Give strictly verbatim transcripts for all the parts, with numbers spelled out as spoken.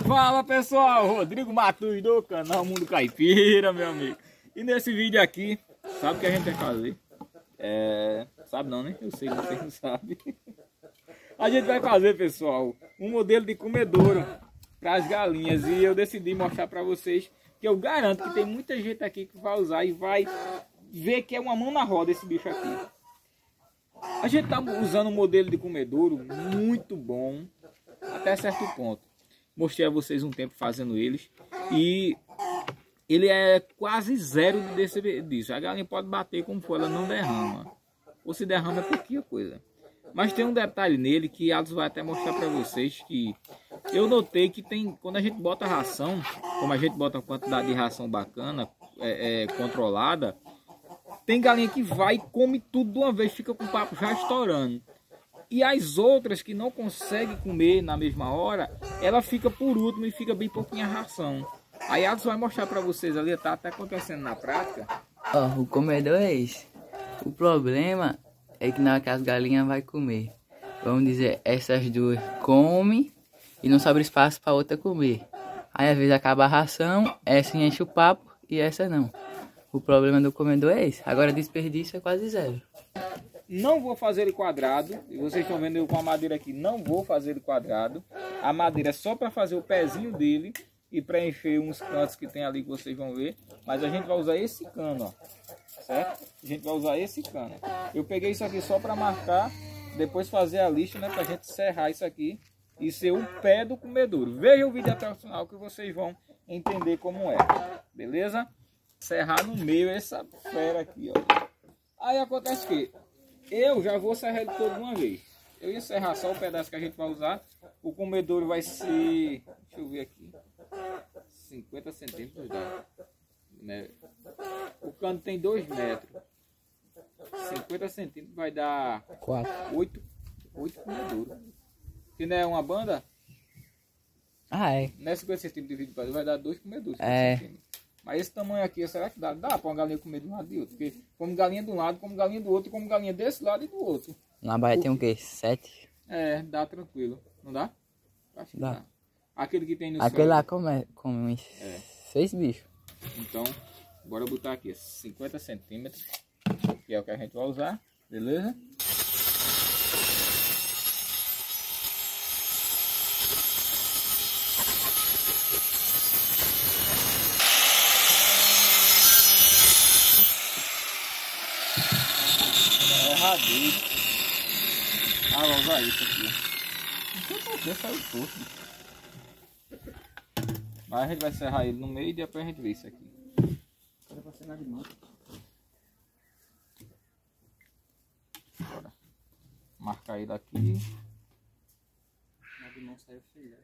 Fala pessoal, Rodrigo Matus do canal Mundo Caipira, meu amigo. E nesse vídeo aqui, sabe o que a gente vai fazer? É... Sabe não, né? Eu sei que vocês não sabem. A gente vai fazer, pessoal, um modelo de comedouro para as galinhas. E eu decidi mostrar para vocês que eu garanto que tem muita gente aqui que vai usar e vai ver que é uma mão na roda esse bicho aqui. A gente tá usando um modelo de comedouro muito bom até certo ponto. Mostrei a vocês um tempo fazendo eles e ele é quase zero desse, disso. A galinha pode bater como for, ela não derrama. Ou se derrama é pouquinha coisa. Mas tem um detalhe nele que Atos vai até mostrar para vocês, que eu notei que tem, quando a gente bota ração, como a gente bota uma quantidade de ração bacana, é, é, controlada, tem galinha que vai e come tudo de uma vez, fica com o papo já estourando. E as outras que não conseguem comer na mesma hora, ela fica por último e fica bem pouquinha ração. Aí Atos vai mostrar para vocês ali, tá até acontecendo na prática. Ó, oh, o comedor é esse. O problema é que na hora que as galinhas vai comer, vamos dizer, essas duas comem e não sobra espaço para outra comer. Aí às vezes acaba a ração, essa enche o papo e essa não. O problema do comedor é esse. Agora desperdício é quase zero. Não vou fazer ele quadrado, e vocês estão vendo eu com a madeira aqui, não vou fazer ele quadrado. A madeira é só para fazer o pezinho dele e preencher uns cantos que tem ali que vocês vão ver. Mas a gente vai usar esse cano, ó, certo? A gente vai usar esse cano. Eu peguei isso aqui só para marcar, depois fazer a lixa, né, para a gente serrar isso aqui e ser o pé do comedouro. Veja o vídeo até o final que vocês vão entender como é, beleza? Serrar no meio essa fera aqui, ó. Aí acontece que eu já vou serrar ele todo de uma vez. Eu ia serrar só o pedaço que a gente vai usar. O comedouro vai ser, deixa eu ver aqui, cinquenta centímetros, dá, né? O cano tem dois metros. cinquenta centímetros vai dar oito comedouros. Se não é uma banda, Ah, é. não é cinquenta centímetros de vídeo, vai dar dois comedouros. É. Mas esse tamanho aqui, será que dá? Dá para uma galinha comer de um lado e do outro? Porque como galinha de um lado, como galinha do outro, como galinha desse lado e do outro. Na Bahia tem o quê? Sete? É, dá tranquilo. Não dá? Acho que Dá. dá. Aquele que tem no Aquele céu. lá come, come uns É. seis bichos. Então, bora botar aqui cinquenta centímetros, que é o que a gente vai usar, beleza? Erradinho. Ah, vou usar isso aqui. Não sei por que saiu torto. Mas a gente vai serrar ele no meio e depois a gente vê isso aqui. Bora. Marcar ele aqui. Na de mão saiu filé.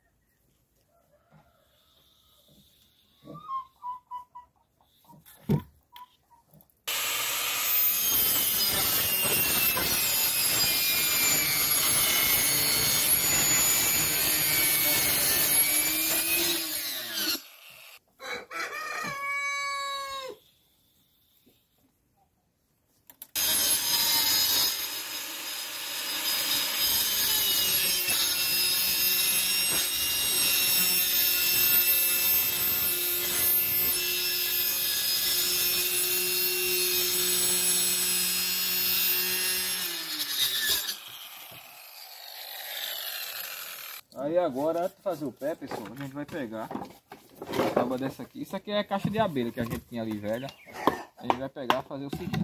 Aí agora, antes de fazer o pé, pessoal, a gente vai pegar a tábua dessa aqui. Isso aqui é a caixa de abelha que a gente tinha ali velha. A gente vai pegar e fazer o seguinte.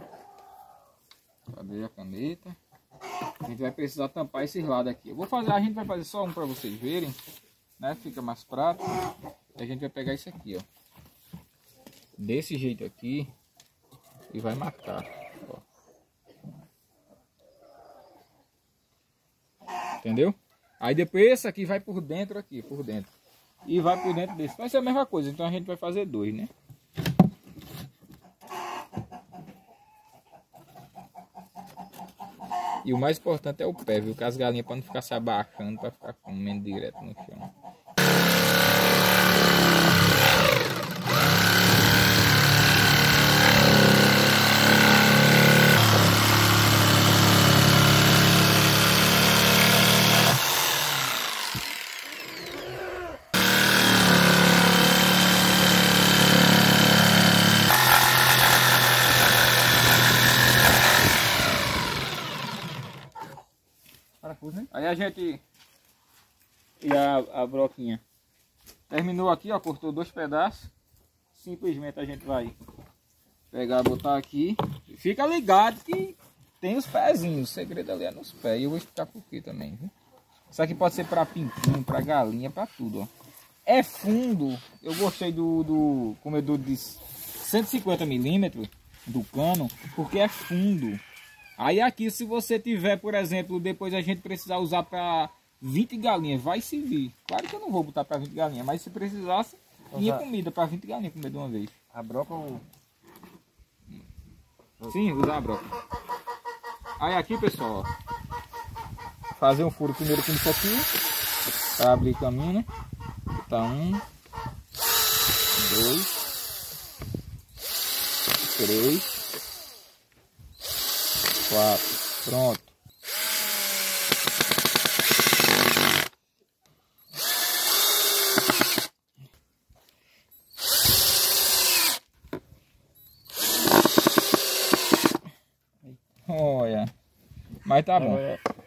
Abrir a caneta. A gente vai precisar tampar esses lados aqui. Eu vou fazer, a gente vai fazer só um para vocês verem, né? Fica mais prático. A gente vai pegar isso aqui, ó. Desse jeito aqui. E vai marcar, ó. Entendeu? Aí depois esse aqui vai por dentro aqui, por dentro. E vai por dentro desse. Vai ser a mesma coisa, então a gente vai fazer dois, né? E o mais importante é o pé, viu? Que as galinhas para não ficar se abaixando, para ficar comendo direto no chão. a gente... E a, a broquinha terminou aqui, ó, cortou dois pedaços. Simplesmente a gente vai pegar, botar aqui. Fica ligado que tem os pezinhos. O segredo ali é nos pés. E eu vou explicar por quê também, viu? Isso aqui pode ser para pintinho, para galinha, para tudo, ó. É fundo. Eu gostei do, do comedor de cento e cinquenta milímetros do cano, porque é fundo. Aí aqui, se você tiver, por exemplo, depois a gente precisar usar para vinte galinhas, vai servir. Claro que eu não vou botar para vinte galinhas, mas se precisasse, tinha comida para vinte galinhas comer de uma vez. A broca ou... Sim, usar a broca. Aí aqui, pessoal, ó, fazer um furo primeiro com isso aqui, para abrir caminho, né? Botar um, dois, três, quatro, pronto. Olha, mas tá bom.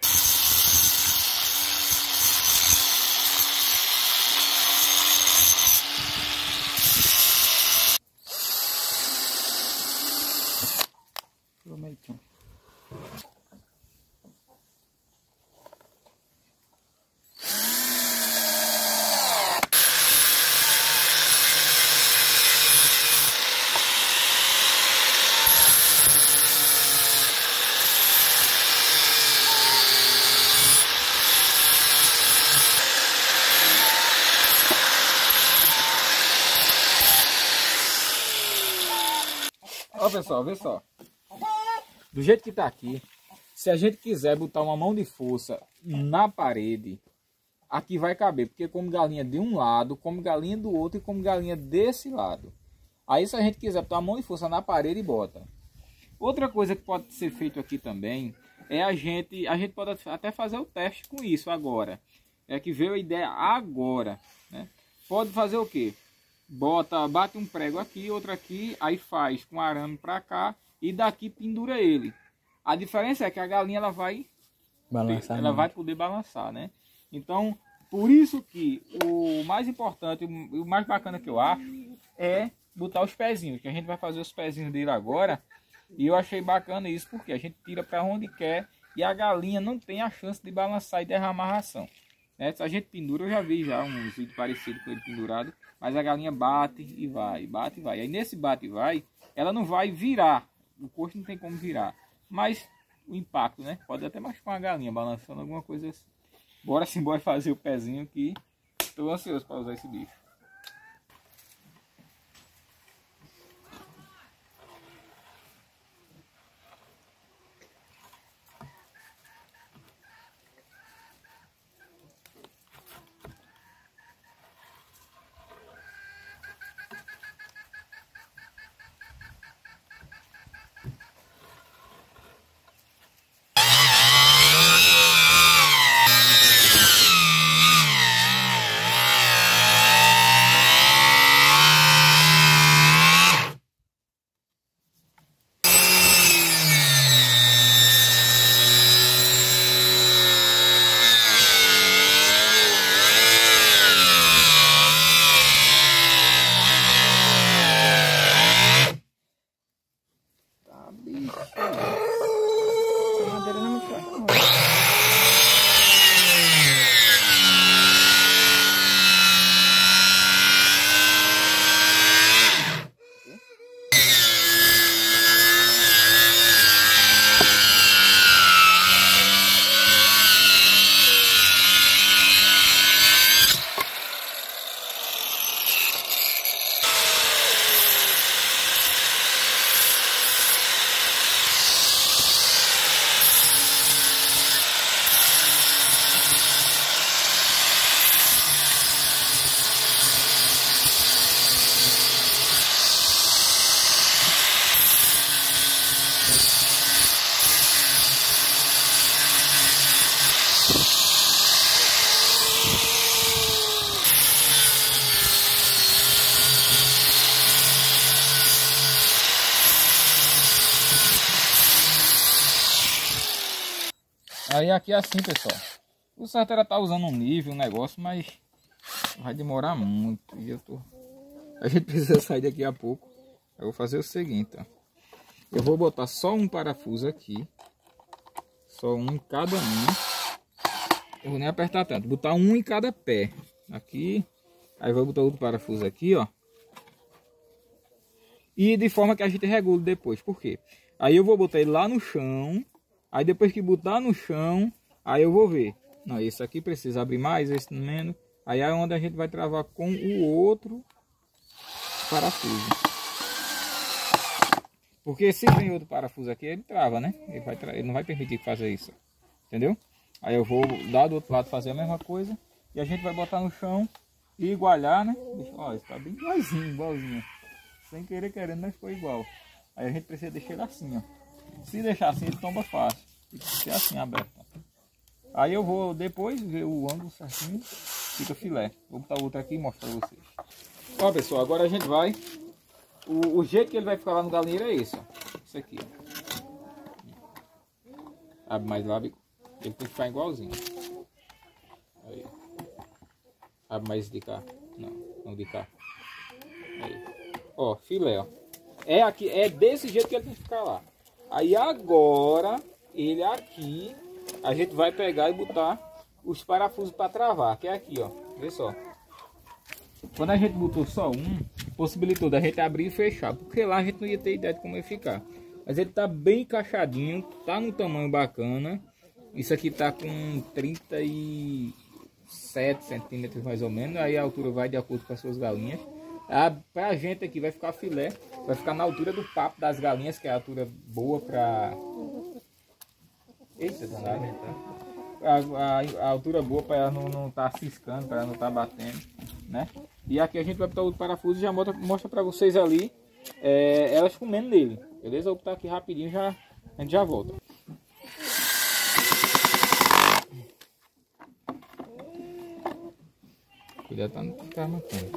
Ó, pessoal, vê só. Do jeito que tá aqui, se a gente quiser botar uma mão de força na parede, aqui vai caber, porque come galinha de um lado, come galinha do outro e come galinha desse lado. Aí se a gente quiser botar uma mão de força na parede, bota. Outra coisa que pode ser feito aqui também é a gente, a gente pode até fazer o teste com isso agora. É que veio a ideia agora, né? Pode fazer o quê? Bota, bate um prego aqui, outro aqui, aí faz com arame para cá e daqui pendura ele. A diferença é que a galinha ela vai balançar, ela vai poder balançar, né? Então, por isso que o mais importante, o mais bacana que eu acho é botar os pezinhos, que a gente vai fazer os pezinhos dele agora. E eu achei bacana isso porque a gente tira para onde quer e a galinha não tem a chance de balançar e derramar a ração. Né? Se a gente pendura, eu já vi já uns vídeos parecidos com ele pendurado, mas a galinha bate e vai, bate e vai. Aí nesse bate e vai, ela não vai virar, o coxo não tem como virar, mas o impacto, né? Pode até machucar uma galinha balançando alguma coisa assim. Bora sim, bora fazer o pezinho que estou ansioso para usar esse bicho. Aí aqui é assim, pessoal. O certo era estar usando um nível, um negócio, mas vai demorar muito. E eu tô... A gente precisa sair daqui a pouco. Eu vou fazer o seguinte, ó. Eu vou botar só um parafuso aqui. Só um em cada um. Eu vou nem apertar tanto. Botar um em cada pé. Aqui. Aí vou botar outro parafuso aqui, ó. E de forma que a gente regule depois. Por quê? Aí eu vou botar ele lá no chão. Aí depois que botar no chão, aí eu vou ver. Não, esse aqui precisa abrir mais, esse menos. Aí é onde a gente vai travar com o outro parafuso. Porque se tem outro parafuso aqui, ele trava, né? Ele, vai tra... ele não vai permitir fazer isso. Entendeu? Aí eu vou dar do outro lado fazer a mesma coisa. E a gente vai botar no chão e igualar, né? Deixa... Ó, está bem igualzinho, igualzinho. Sem querer querendo, mas ficou igual. Aí a gente precisa deixar ele assim, ó. Se deixar assim, ele tomba fácil. Tem que ser assim, aberto. Aí eu vou depois ver o ângulo certinho. Fica filé. Vou botar o outro aqui e mostrar pra vocês. Ó, pessoal, agora a gente vai... O, o jeito que ele vai ficar lá no galinheiro é esse, ó. Esse aqui, ó. Abre mais lábico. Ele tem que ficar igualzinho. Aí. Abre mais de cá. Não, não de cá. Aí. Ó, filé, ó. É, aqui, é desse jeito que ele tem que ficar lá. Aí agora, ele aqui, a gente vai pegar e botar os parafusos para travar. Que é aqui, ó. Vê só. Quando a gente botou só um, possibilitou da gente abrir e fechar. Porque lá a gente não ia ter ideia de como ia ficar. Mas ele tá bem encaixadinho, tá num tamanho bacana. Isso aqui tá com trinta e sete centímetros mais ou menos. Aí a altura vai de acordo com as suas galinhas. A, pra gente aqui vai ficar filé. Vai ficar na altura do papo das galinhas, que é a altura boa pra... Eita, sabe? A, a, a altura boa para ela não, não tá ciscando, para ela não tá batendo, né? E aqui a gente vai botar o parafuso e já mostra, mostra para vocês ali é, elas comendo nele, beleza? Eu vou botar aqui rapidinho, já, a gente já volta. Cuidado para não ficar matando.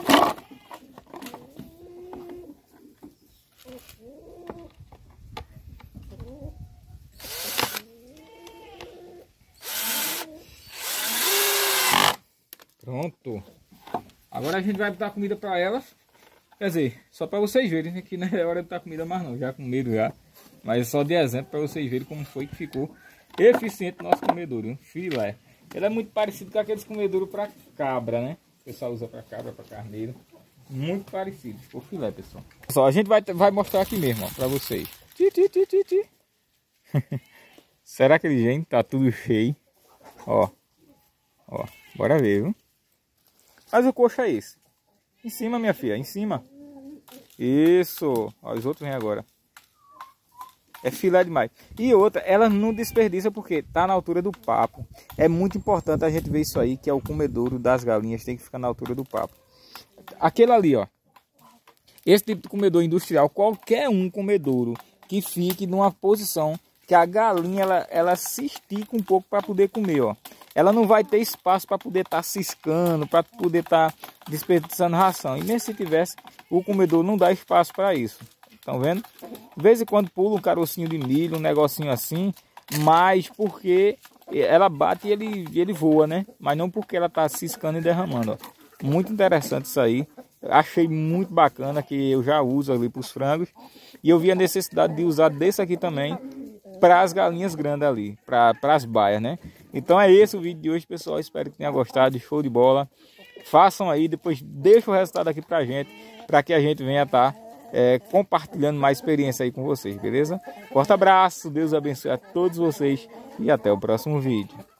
Pronto. Agora a gente vai botar comida para elas. Quer dizer, só para vocês verem que não é hora de botar comida mais não. Já com medo já. Mas só de exemplo para vocês verem como foi que ficou eficiente o nosso comedouro. Um filé. Ele é muito parecido com aqueles comedouros para cabra, né? O pessoal usa para cabra, para carneiro. Muito parecido. Ficou filé, pessoal. Pessoal, a gente vai, vai mostrar aqui mesmo, ó, para vocês. Ti, ti, ti, ti, ti. Será que ele, gente, tá tudo cheio? Ó. Ó. Bora ver, viu? Mas o coxo é esse. Em cima, minha filha, em cima. Isso. Ó, os outros vêm agora. É filé demais. E outra, ela não desperdiça porque tá na altura do papo. É muito importante a gente ver isso aí, que é o comedouro das galinhas. Tem que ficar na altura do papo. Aquele ali, ó. Esse tipo de comedouro industrial, qualquer um comedouro que fique numa posição que a galinha, ela, ela se estica um pouco para poder comer, ó. Ela não vai ter espaço para poder estar tá ciscando, para poder estar tá desperdiçando ração. E mesmo se tivesse, o comedor não dá espaço para isso. Estão vendo? De vez em quando pula um carocinho de milho, um negocinho assim, mas porque ela bate e ele, ele voa, né? Mas não porque ela está ciscando e derramando, ó. Muito interessante isso aí. Achei muito bacana, que eu já uso ali para os frangos. E eu vi a necessidade de usar desse aqui também para as galinhas grandes ali, para as baias, né? Então é esse o vídeo de hoje, pessoal. Espero que tenham gostado. Show de bola. Façam aí, depois deixa o resultado aqui pra gente, para que a gente venha estar tá, é, compartilhando mais experiência aí com vocês, beleza? Forte abraço, Deus abençoe a todos vocês e até o próximo vídeo.